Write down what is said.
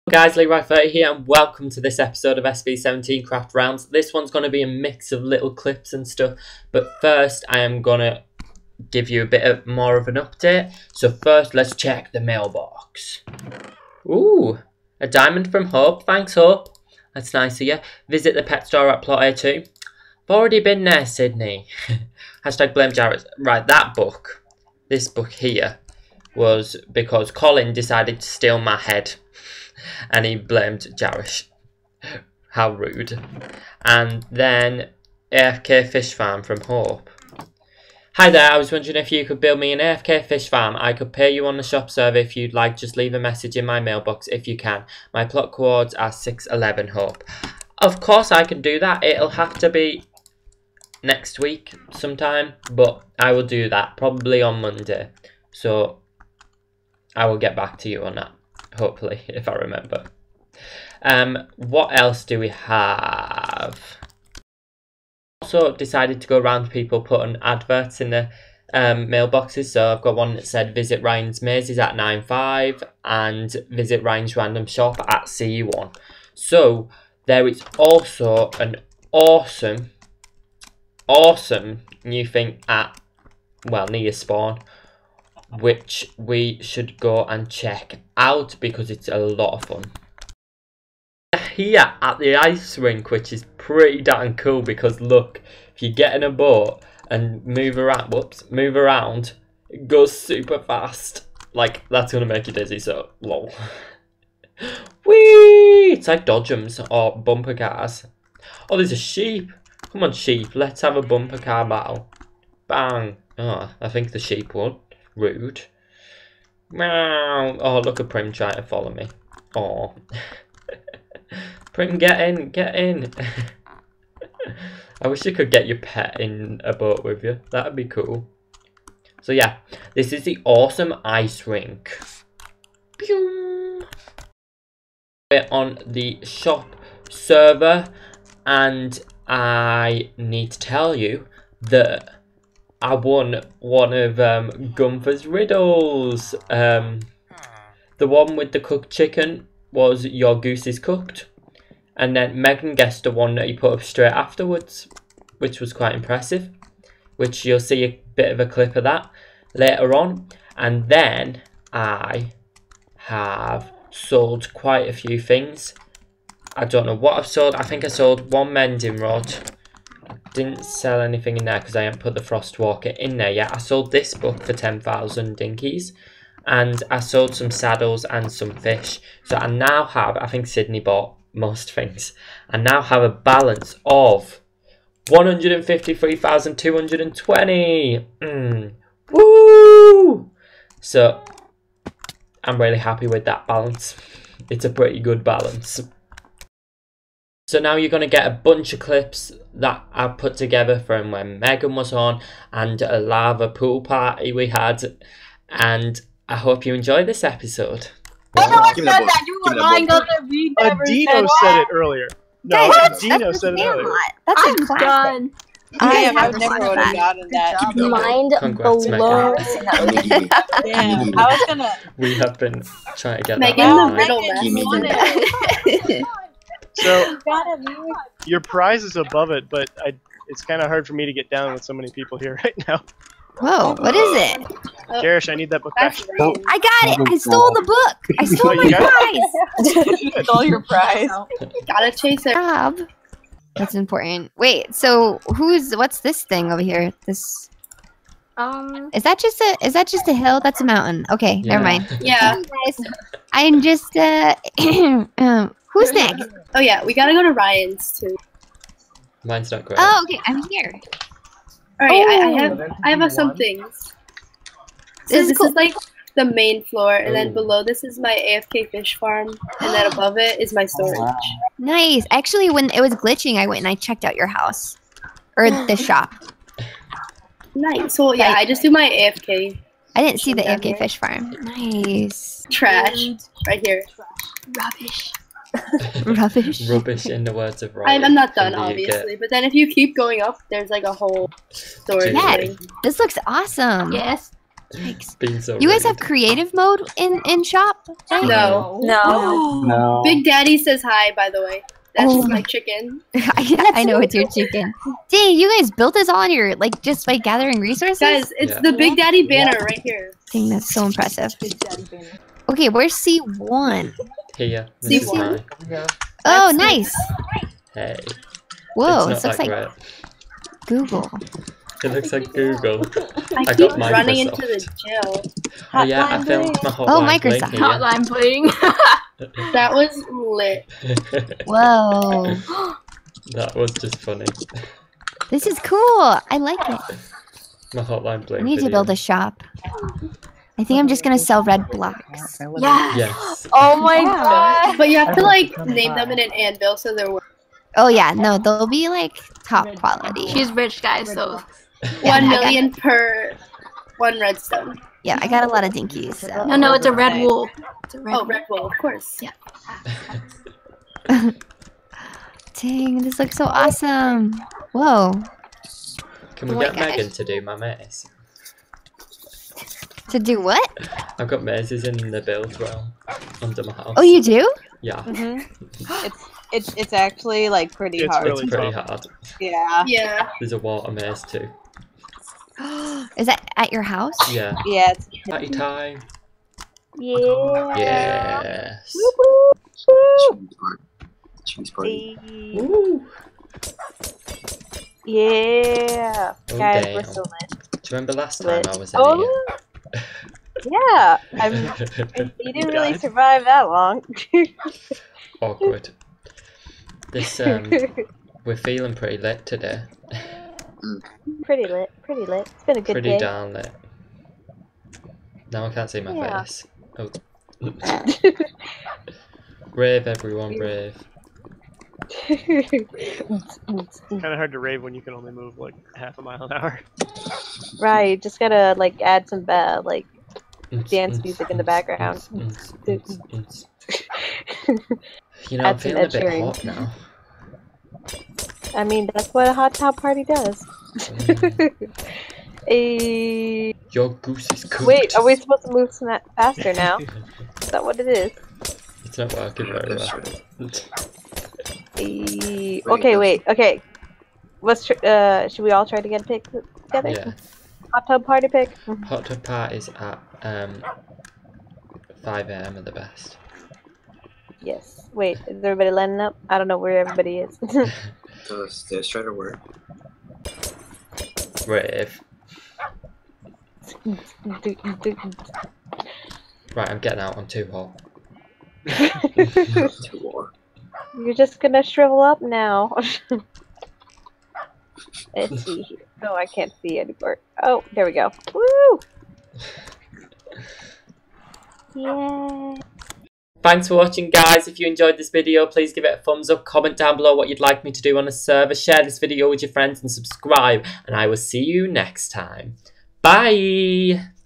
Guys, Leroy30 here and welcome to this episode of SV17 Craft Realms. This one's going to be a mix of little clips and stuff, but first I am going to give you a bit more of an update. So first let's check the mailbox. Ooh, a diamond from Hope. Thanks, Hope. That's nice of you. Visit the pet store at Plot A2. I've already been there, Sydney. Hashtag blame Jarrett. Right, that book, this book here, was because Colin decided to steal my head. And he blamed Jarish. How rude. And then AFK Fish Farm from Hope. Hi there, I was wondering if you could build me an AFK fish farm. I could pay you on the shop server if you'd like. Just leave a message in my mailbox if you can. My plot coords are 611 Hope. Of course I can do that. It'll have to be next week sometime. But I will do that. Probably on Monday. So I will get back to you on that. Hopefully, if I remember. What else do we have? Also decided to go around people putting adverts in the mailboxes. So I've got one that said visit Ryan's Mazes at 9.5 and visit Ryan's Random Shop at CU1. So there is also an awesome new thing at, well, near Spawn, which we should go and check out because it's a lot of fun. Here at the ice rink, which is pretty damn cool because look, if you get in a boat and move around, it goes super fast. Like, that's gonna make you dizzy, so lol. Whee! It's like Dodgems or bumper cars. Oh, there's a sheep. Come on, sheep, let's have a bumper car battle. Bang. Oh, I think the sheep won. Rude. Meow. Oh, look at Prim trying to follow me. Oh. Prim, get in. I wish you could get your pet in a boat with you. That'd be cool. So yeah, this is the awesome ice rink. Pew. We're on the shop server, and I need to tell you that I won one of Gunther's riddles. The one with the cooked chicken was your goose is cooked. And then Megan guessed the one that he put up straight afterwards, which was quite impressive. Which you'll see a bit of a clip of that later on. And then I have sold quite a few things. I don't know what I've sold. I think I sold one mending rod. Didn't sell anything in there because I haven't put the Frostwalker in there yet. I sold this book for 10,000 dinkies. And I sold some saddles and some fish. So I now have, I think Sydney bought most things. I now have a balance of 153,220. Woo! So I'm really happy with that balance. It's a pretty good balance. So now you're going to get a bunch of clips that I put together from when Megan was on and a lava pool party we had. And I hope you enjoy this episode. I know I said that. You were lying on the read. Dino said it earlier. No, Dino said it earlier. That's a classic. I never would have gotten that. Mind blown. Yeah, I was gonna. We have been trying to get Megan that. the riddle. So, your prize is above it, but it's kind of hard for me to get down with so many people here right now. Whoa, what is it? Garish, I need that book back. I got it! I stole the book! I stole my prize! Stole your prize. Gotta chase it. Rob. That's important. Wait, so what's this thing over here? This Is that just a hill? That's a mountain. Okay, Yeah. never mind. Yeah. I'm just who's next? Oh yeah, we gotta go to Ryan's too. Mine's not great. Oh, okay, I'm here. Alright, I have some things. So This is cool. is like the main floor, and then below this is my AFK fish farm, and then above it is my storage. Nice. Actually, when it was glitching, I went and I checked out your house. Or the shop. Nice. So yeah, I just do my AFK I didn't see the Down AFK here. fish farm. Nice. trash right here. Rubbish. Rubbish. Rubbish in the words of Ryan. I'm not done, from the UK. obviously. But then if you keep going up, there's like a whole storage Yeah. thing. This looks awesome. Yes. Yikes. Being so You guys rude. have creative mode in shop? Right? No. No. Big Daddy says hi, by the way. That's Oh. my chicken. I know it's your chicken. Dang, you guys built this all on your like just by gathering resources? Guys, it's Yeah. the Big Daddy banner right here. Dang, that's so impressive. Okay, where's C1? Here. This is C1. mine. Oh, That's nice. Hey. Whoa, it's this not looks that like great. Google. It looks like Google. I I keep got running Microsoft. into the jail. Oh yeah, I filmed my hotline. Oh, Bling Microsoft. here. Hotline bling. That was lit. Whoa. That was just funny. This is cool. I like it. My hotline I Bling need to video. build a shop. I think I'm just gonna sell red blocks. Yes. Yes. Oh my god. But you have to like name them in an anvil so they're worth Oh yeah, no, they'll be like top quality. She's rich, guys, so. Yeah, 1 I got- million per 1 redstone. Yeah, I got a lot of dinkies. So. No, it's a red wool. It's a red Oh, wool. Red Bull, of course. Yeah. Dang, this looks so awesome. Whoa. Can we Oh my get gosh. Megan to do my maze? To do what? I've got mazes in the build realm under my house. Oh, you do? Yeah. It's actually like pretty It's hard. really It's pretty tough. hard. Yeah. Yeah. There's a water maze too. Is that at your house? Yeah. Yeah. It's, Party time. yeah. Yes. Cheese party. Woo. Yeah. Oh, Guys, damn. we're so lit. Do you remember last time I was in Oh, yeah. here? You didn't really survive that long. Awkward. This we're feeling pretty lit today. Pretty lit. Pretty lit. It's been a good Pretty day. darn lit. Now I can't see my Yeah. face. Oh. Rave everyone, rave. Kind of hard to rave when you can only move like half a mile an hour. Right, just gotta like add some like dance Mm, music in the mm, background. mm. You know, I'm Add some feeling a Ed bit Sheeran. hot now. I mean, that's what a hot top party does. Eh, Your goose is cooked. wait, are we supposed to move faster now? Is that what it is? It's not working very well. Okay, wait. Okay, let's. Should we all try to get a pick together? Yeah. Hot tub party pick. Hot tub parties at 5 AM are the best. Yes. Wait, is everybody lining up? I don't know where everybody is. Does this try to work? Rave. Right, I'm getting out. I'm too hot. To war. You're just gonna shrivel up now. Let's see here. No, I can't see anymore. Oh, there we go. Woo! Yeah. Thanks for watching, guys. If you enjoyed this video, please give it a thumbs up, comment down below what you'd like me to do on a server, share this video with your friends and subscribe, and I will see you next time. Bye!